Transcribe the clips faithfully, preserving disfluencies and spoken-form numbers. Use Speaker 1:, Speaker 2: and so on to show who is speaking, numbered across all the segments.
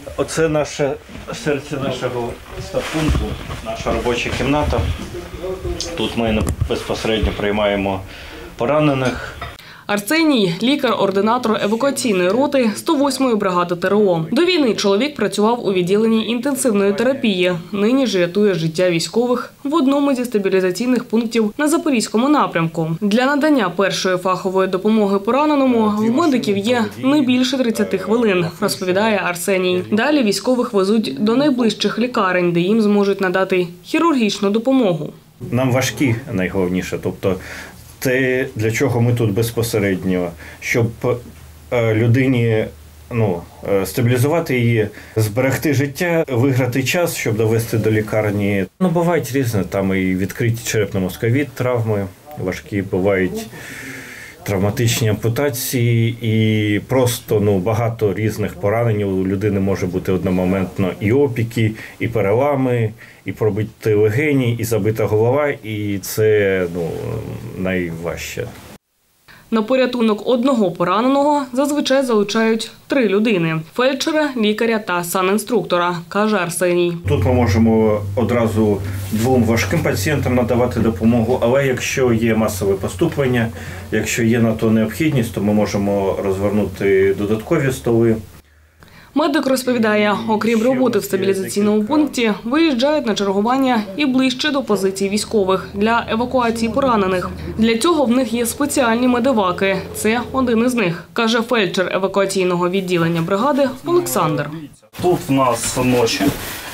Speaker 1: Оце наше серце нашого стаб-пункту, наша робоча кімната. Тут ми безпосередньо приймаємо поранених.
Speaker 2: Арсеній – лікар-ординатор евакуаційної роти сто восьмої бригади Те Ре О. До війни чоловік працював у відділенні інтенсивної терапії. Нині ж рятує життя військових в одному зі стабілізаційних пунктів на Запорізькому напрямку. Для надання першої фахової допомоги пораненому в медиків є не більше тридцяти хвилин, розповідає Арсеній. Далі військових везуть до найближчих лікарень, де їм зможуть надати хірургічну допомогу.
Speaker 1: Нам важкі найголовніше, тобто те, для чого ми тут безпосередньо, щоб людині ну, стабілізувати її, зберегти життя, виграти час, щоб довести до лікарні. Ну, бувають різні, там і відкриті черепно-мозкові травми важкі, бувають травматичні ампутації і просто ну, багато різних поранень. У людини може бути одномоментно і опіки, і перелами, і пробиті легені, і забита голова, і це ну, найважче.
Speaker 2: На порятунок одного пораненого зазвичай залучають три людини – фельдшера, лікаря та санінструктора, каже Арсеній.
Speaker 1: Тут ми можемо одразу двом важким пацієнтам надавати допомогу, але якщо є масове поступлення, якщо є на то необхідність, то ми можемо розвернути додаткові столи.
Speaker 2: Медик розповідає, окрім роботи в стабілізаційному пункті, виїжджають на чергування і ближче до позицій військових для евакуації поранених. Для цього в них є спеціальні медеваки. Це один із них, каже фельдшер евакуаційного відділення бригади Олександр.
Speaker 3: Тут в нас ноші,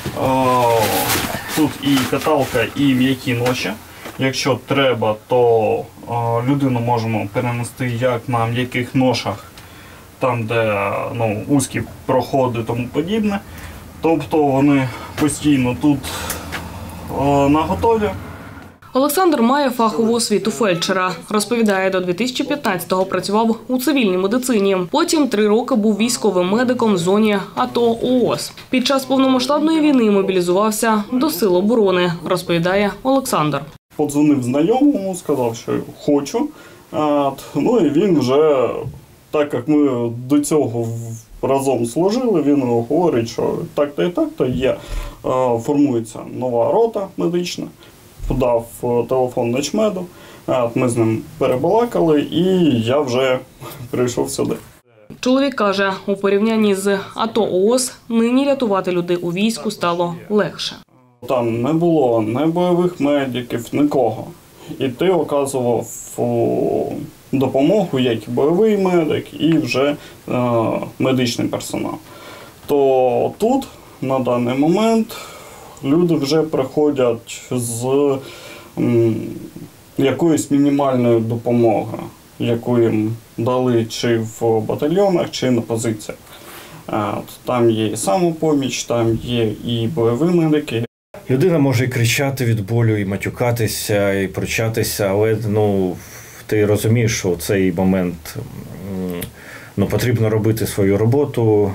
Speaker 3: тут і каталка, і м'які ноші. Якщо треба, то людину можемо перенести як на м'яких ношах, там, де ну, вузькі проходи і тому подібне. Тобто вони постійно тут о, наготові.
Speaker 2: Олександр має фахову освіту фельдшера. Розповідає, до дві тисячі п'ятнадцятого працював у цивільній медицині. Потім три роки був військовим медиком в зоні АТО ООС. Під час повномасштабної війни мобілізувався до Сил оборони, розповідає Олександр.
Speaker 3: Подзвонив знайомому, сказав, що хочу. Ну і він вже, так як ми до цього разом служили, він говорить, що так-то і так-то є. Формується нова рота медична. Подав телефон начмеду, ми з ним перебалакали і я вже прийшов сюди.
Speaker 2: Чоловік каже, у порівнянні з АТО ООС нині рятувати людей у війську стало легше.
Speaker 3: Там не було ні бойових медиків, нікого. І ти оказував допомогу, як і бойовий медик, і вже е, медичний персонал. То тут, на даний момент, люди вже приходять з м, якоюсь мінімальною допомогою, яку їм дали чи в батальйонах, чи на позиціях. Там є і самопоміч, там є і бойові медики.
Speaker 1: Людина може і кричати від болю, і матюкатися, і пручатися, але ну, ти розумієш, що в цей момент ну, потрібно робити свою роботу,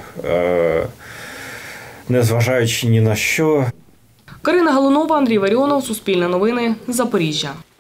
Speaker 1: незважаючи ні на що.
Speaker 2: Карина Галунова, Андрій Варіонов, Суспільне новини, Запоріжжя.